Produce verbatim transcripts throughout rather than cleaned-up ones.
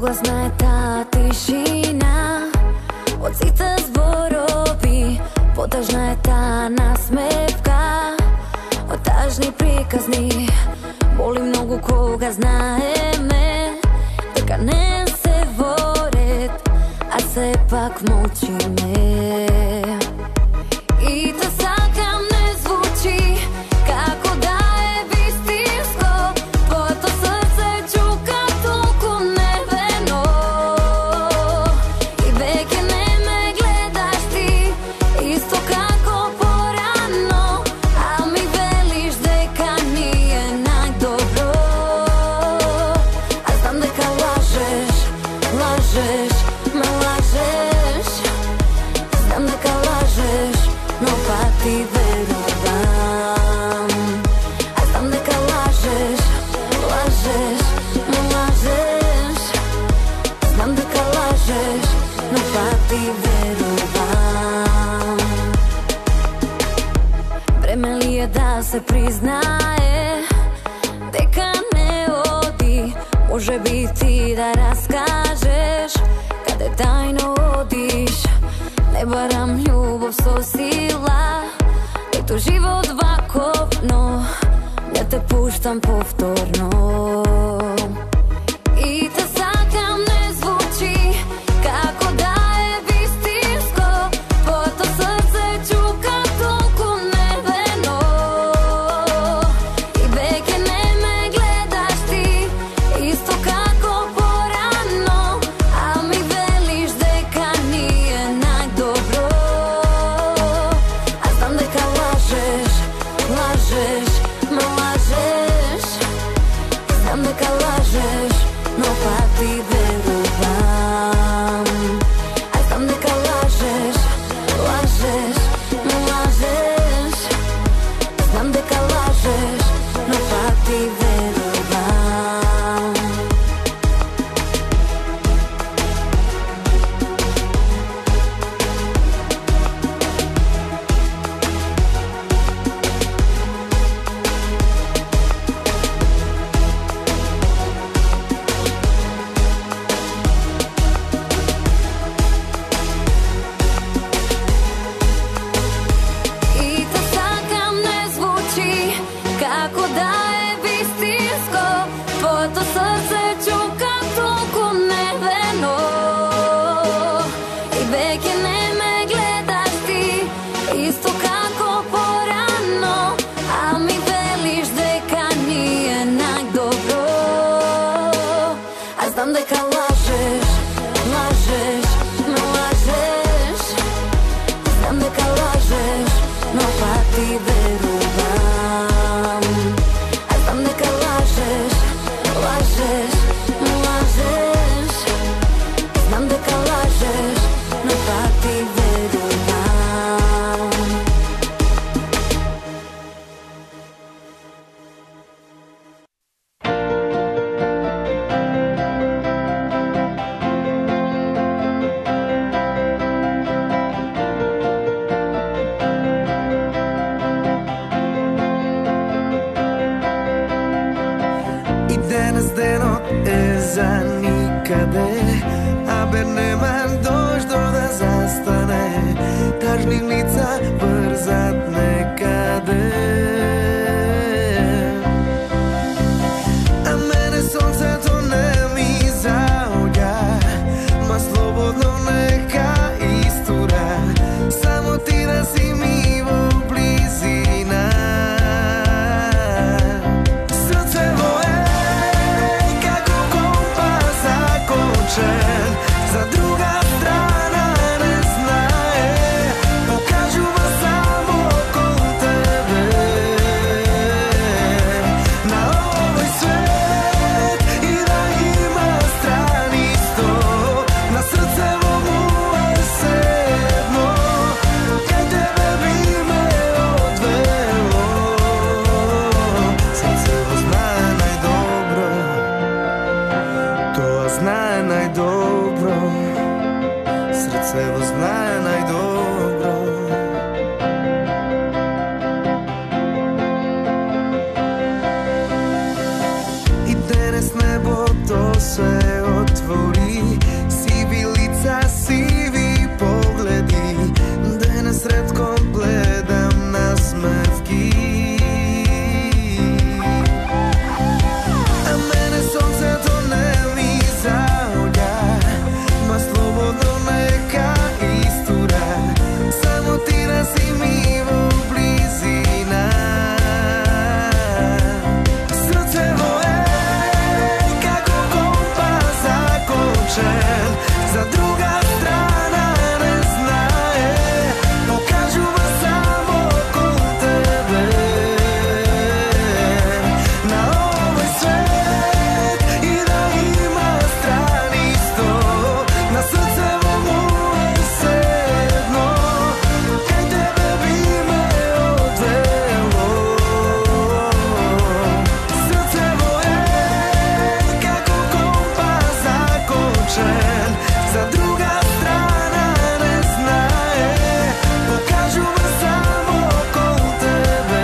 Oglasna je ta tišina, odsita zborovi, potažna je ta nasmevka, otažni prikazni, boli mnogo koga znaje me, дека не се ворят, а все пак мълчи ме. И да сакам не звучи, како да е вистинско, твоето сърце чука толку невено. И веќе не ме гледаш ти, исто како порано, а ми велиш дека ни е најдобро. А знам дека лажеш, лажеш, ме лажеш. Знам дека лажеш, но пак ти верувам. А знам дека лажеш, лажеш, ме лажеш. Знам дека лажеш, но пак ти верувам. Време ли е да се признае дека не оди? Може би ти да разкажеш каде тајно одиш. Не барам љубов со сила, ниту живот ваков, но не те пуштам повторно. И те сакам не звучи, како да е вистинско, твоето срце чука толку невено. И веќе не ме гледаш ти, исто како порано, а ми велиш дека ни е најдобро. А знам дека лажеш, лажеш, ме лажеш. Знам дека лажеш, но пак ти верувам. А знам дека лажеш, лажеш, ме лажеш. Знам дека лажеш, но пак ти верувам. И те сакам не звучи, како да е вистинско, твоето срце чука толку невено. И веќе не ме гледаш ти, исто како порано, а ми велиш дека ни е најдобро. А знам дека лажеш, лажеш, ме лажеш. Знам дека лажеш, но пак ти верувам. А знам дека лажеш, лажеш, ме лажеш. Знам дека лажеш, но пак ти верувам. И денес денот е за никаде, абе нема дождо да застане. Тажни лица врзат некаде, а мене сонцето не ми заоѓа. Ма слободно нека истура, само ти да си ми во близина. Срцево е како компас закончен, за друга страна не знае. Покажува само кон тебе на овој свет, и да има страни сто. На срцево му е седно, кај тебе би ме одвело. Срцево знае најдобро, тоа знае најдобро. Срцево знае најдобро. И денес небото се од pretvori. Sivi lica, sivi pogledi, danas retko gledam na smetki. A mene sonce to ne mi zaolja, ma slobodno neka istura. Samo ti nas i mivo blizina. Srce moje kako kompas zakočen, za druga strana ne znaje. Pokažu me samo kod tebe. Na ovaj svet i da ima strani sto, na srce moje sedno, kaj tebe bi me odvelo. Srce moje kako kompas zakočen, za druga strana ne znaje. Pokažu me samo kod tebe.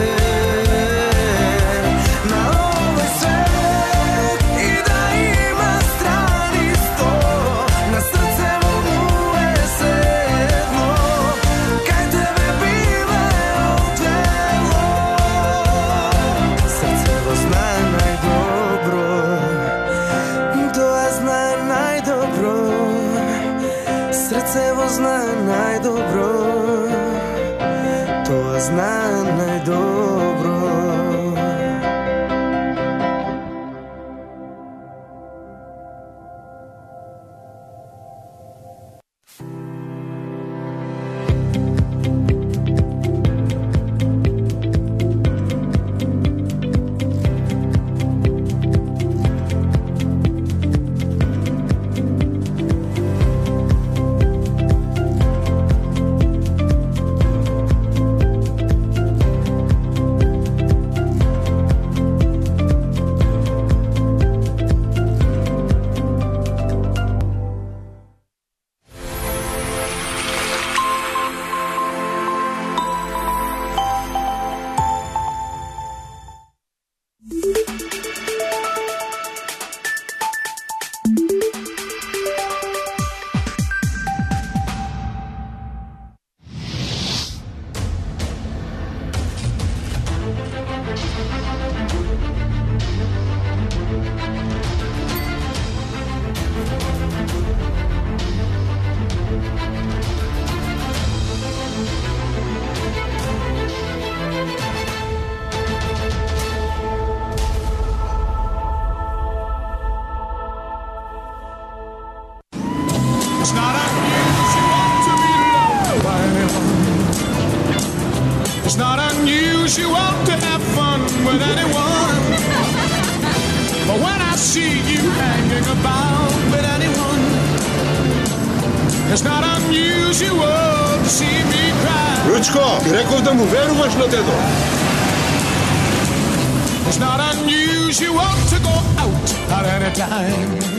Na ovaj svet i da ima strani sto, na srce moje sedno, kaj tebe bi me odvelo. Srce vas zna najdobro, to ja zna najdobro. Srce vas zna najdobro, to ja zna najdobro. It's not unusual to be loved by anyone. It's not unusual to have fun with anyone. But when I see you hanging about with anyone, it's not unusual to see me cry. Лючко, ти реков да му веруваш на дедо. It's not unusual to go out at any time.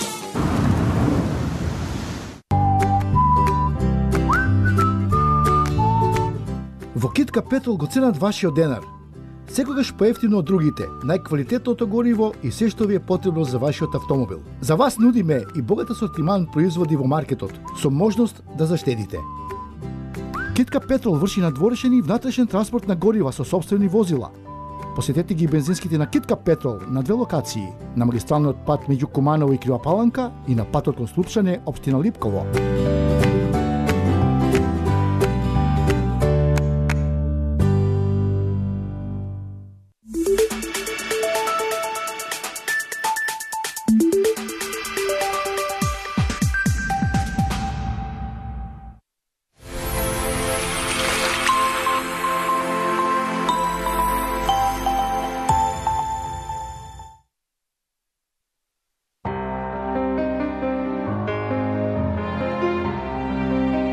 Во Китка Петрол го ценат вашиот денар. Секогаш поевтино од другите, најквалитетното гориво и се што ви е потребно за вашиот автомобил. За вас нудиме и богат асортиман производи во маркетот, со можност да заштедите. Китка Петрол врши надворешен и внатрешен транспорт на горива со сопствени возила. Посетете ги бензинските на Китка Петрол на две локации, на магистралниот пат меѓу Куманово и Крива Паланка и на патот кон Слупшане, општина Липково.